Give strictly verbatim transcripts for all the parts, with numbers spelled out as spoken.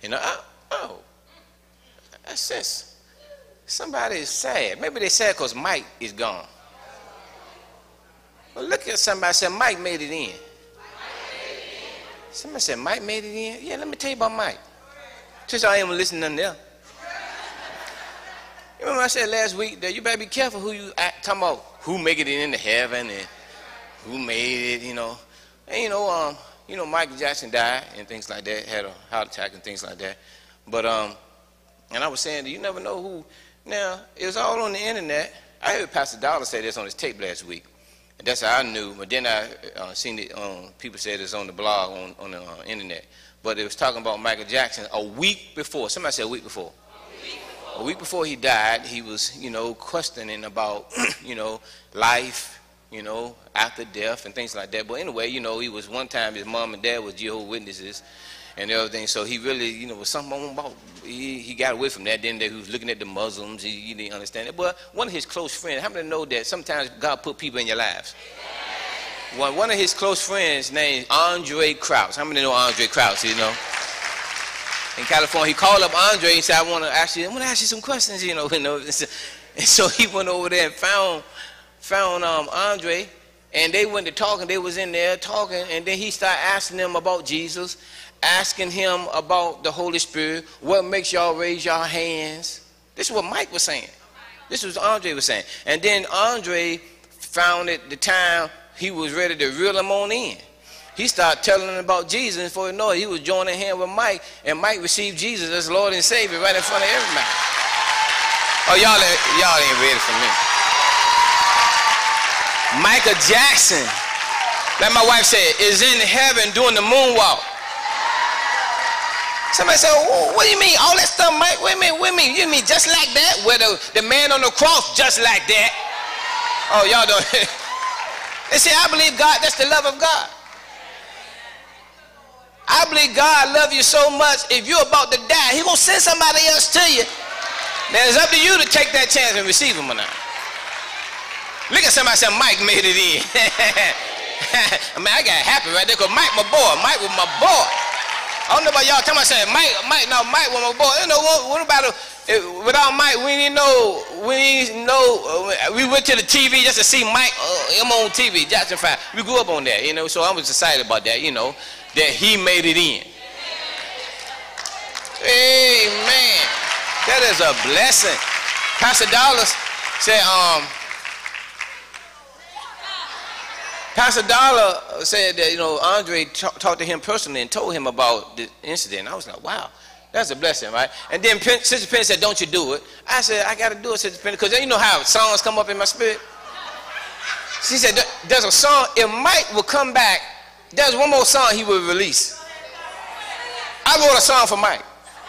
You know, oh, oh that's sense. Somebody is sad. Maybe they're sad because Mike is gone. Well, look at somebody and say, Mike made it in. Somebody said, Mike made it in? Yeah, let me tell you about Mike. Just I ain't even listening to nothing else. You remember I said last week that you better be careful who you act, talking about who make it into heaven and who made it, you know. And you know, um, you know, Michael Jackson died and things like that, had a heart attack and things like that. But um, and I was saying that you never know who. Now it was all on the internet. I heard Pastor Dollar say this on his tape last week. And that's how I knew. But then I uh, seen it. Um, people said it's on the blog on on the uh, internet. But it was talking about Michael Jackson a week before. Somebody said a week before. A week before he died, he was, you know, questioning about, you know, life, you know, after death and things like that. But anyway, you know, he was one time his mom and dad was Jehovah's Witnesses and everything. So he really, you know, was something about, he, he got away from that. Then he was looking at the Muslims. He, he didn't understand it. But one of his close friends, how many know that sometimes God put people in your lives? One, one of his close friends named Andre Crouch. How many know Andre Crouch, you know? In California, he called up Andre and said, I want to ask you, I want to ask you some questions, you know. You know. And so he went over there and found found um, Andre, and they went to talking. They was in there talking, and then he started asking them about Jesus, asking him about the Holy Spirit, what makes y'all raise y'all hands. This is what Mike was saying. This was Andre was saying. And then Andre found at the time he was ready to reel him on in. He started telling them about Jesus, and before you know it, he was joining hands with Mike, and Mike received Jesus as Lord and Savior right in front of everybody. Oh, y'all, y'all ain't ready for me. Michael Jackson, like my wife said, is in heaven doing the moonwalk. Somebody said, oh, what do you mean? All that stuff, Mike? Wait a minute, wait a minute. You mean just like that? Where the, the man on the cross, just like that? Oh, y'all don't. They say, I believe God, that's the love of God. I believe God loves you so much, if you're about to die, he's going to send somebody else to you. Now, it's up to you to take that chance and receive him or not. Look at somebody say, Mike made it in. I mean, I got happy right there because Mike my boy. Mike was my boy. I don't know about y'all. Tell me, I said, Mike, Mike, no, Mike was my boy. You know, what, what about, it, without Mike, we didn't know, we didn't know, uh, we went to the T V just to see Mike, uh, him on T V, Jackson five. We grew up on that, you know, so I was excited about that, you know, that he made it in. Amen. That is a blessing. Pastor Dollars said, um, Pastor Dollar said that, you know, Andre talked to him personally and told him about the incident. I was like, wow, that's a blessing, right? And then Pen, Sister Penny said, don't you do it. I said, I got to do it, Sister Penny, because you know how songs come up in my spirit. She said, there's a song, if Mike will come back, there's one more song he will release. I wrote a song for Mike.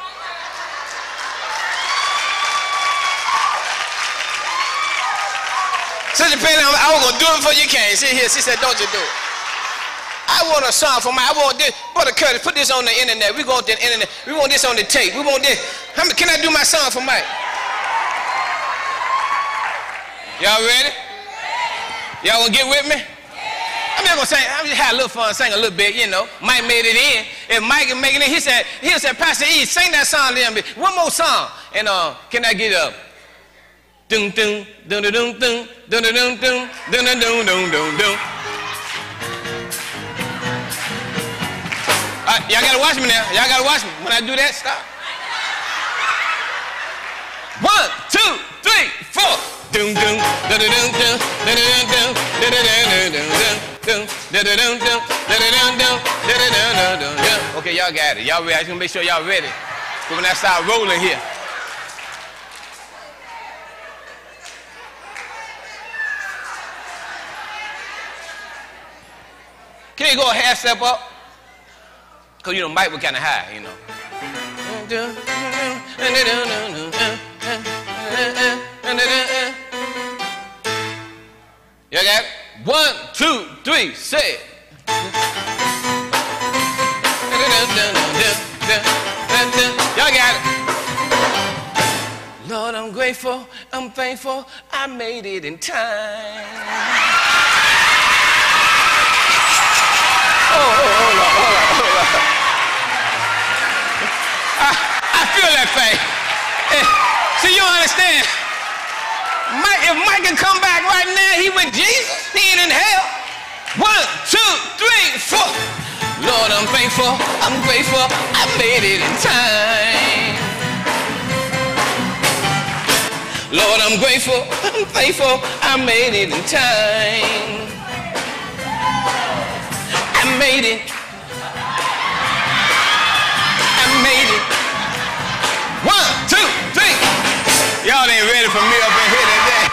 Sister Penny, I was going to do it before you came. Sit here. She said, don't you do it. I want a song for Mike. I want this. Brother Curtis, put this on the internet. We want the internet. We want this on the tape. We want this. How many, can I do my song for Mike? Y'all ready? Y'all want to get with me? I'm just going to sing. I'm just have a little fun, sing a little bit, you know. Mike made it in. If Mike is making it, he said, he said, Pastor E, sing that song a little bit. One more song. And uh, can I get up? Dun dun dun dun dun dun dun dun dun dun dun dun dun dun dun. All right, y'all gotta watch me now. Y'all gotta watch me. When I do that, stop. One, two, three, four. Dun dun dun dun dun dun dun dun dun dun dun dun dun dun. Okay, y'all got it. Y'all ready? I just gonna make sure y'all ready. So when I start rolling here. Can you go a half step up? Because, you know, Mike was kind of high, you know. You got it? One, two, three, say it. Y'all got it. Lord, I'm grateful, I'm thankful, I made it in time. Oh, oh, hold on, hold on, hold on. I thing. See, you don't understand. Mike, if Mike can come back right now, he with Jesus. He ain't in hell. One, two, three, four. Lord, I'm thankful. I'm grateful. I made it in time. Lord, I'm grateful. I'm thankful. I made it in time. I made it. I made it. One, two, three. Y'all ain't ready for me up in here today.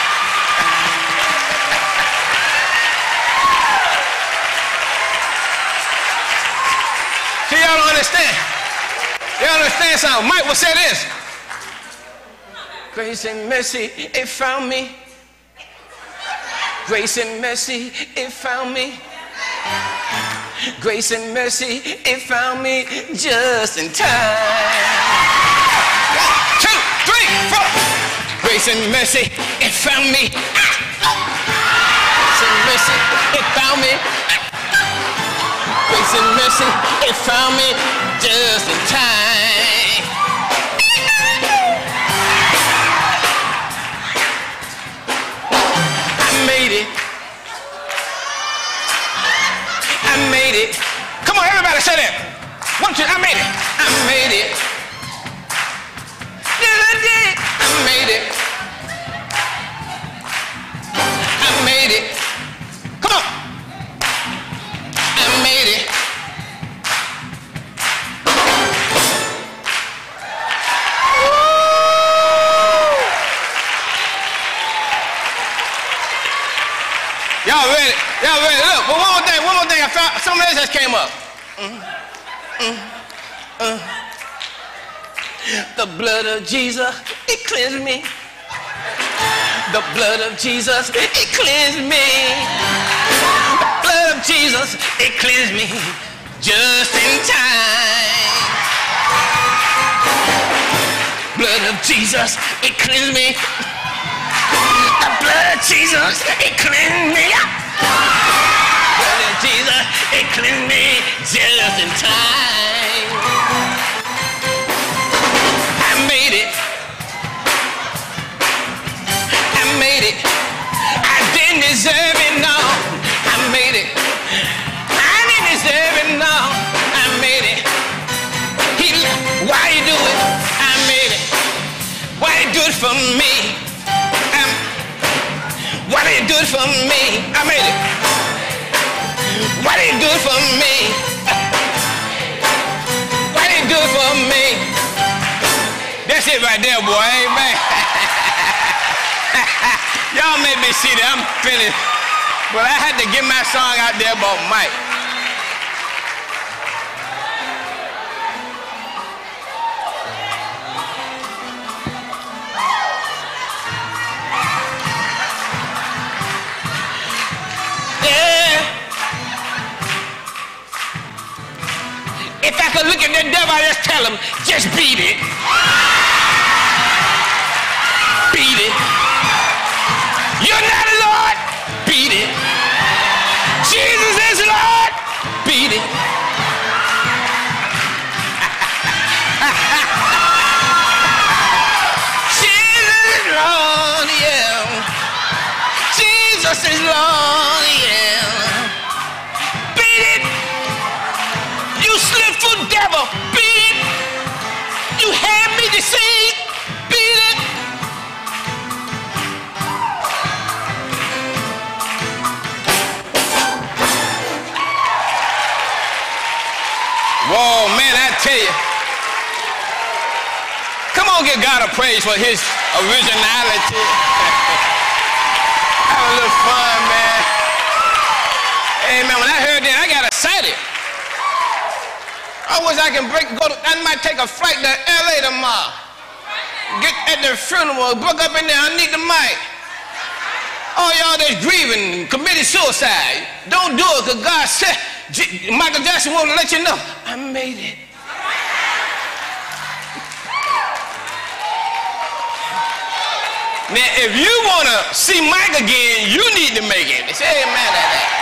See, y'all don't understand. Y'all understand something. Mike will say this. Grace and mercy, it found me. Grace and mercy, it found me. Grace and mercy, it found me just in time. One, two, three, four. Grace and mercy, it found me. Grace and mercy, it found me. Grace and mercy, it found me just in time. I made it. I made it. Come on, everybody say that. One, two, I made it. I made it. Did I did? I made it. I made it. Come on. I made it. Y'all ready? Y'all ready? Look, but one more thing, one more thing. I found something else just came up. Mm, mm, uh. The blood of Jesus, it cleansed me. The blood of Jesus, it cleansed me. The blood of Jesus, it cleansed me just in time. Blood of Jesus, it cleansed me. The blood of Jesus, it cleansed me. Blood of Jesus, it cleansed me just in time. I made it. I made it. I didn't deserve it, no. I made it. I didn't deserve it, no. I made it. He, why you do it? I made it. Why you do it for me? I'm, why do you do it for me? I made it. Why do you do it for me? Why do you do it for me? That's it right there, boy. Amen. Y'all made me see that I'm finished. But I had to get my song out there about Mike. If I could look at the devil, I'd just tell him, just beat it. Beat it. You're not Lord. Beat it. Jesus is Lord. Beat it. Jesus is Lord, yeah. Jesus is Lord, yeah. Beat it. You slipful devil, beat it. You had me deceived, beat it. Whoa, man, I tell you. Come on, give God a praise for his originality. Have a little fun, man. Hey, man, when I heard that, I got excited. I wish I can break, go to, I might take a flight to L A tomorrow. Get at the funeral, book up in there, I need the mic. All y'all that's grieving, committed suicide, don't do it, because God said, Michael Jackson wanted to let you know, I made it. Now, if you want to see Mike again, you need to make it. Say amen to that.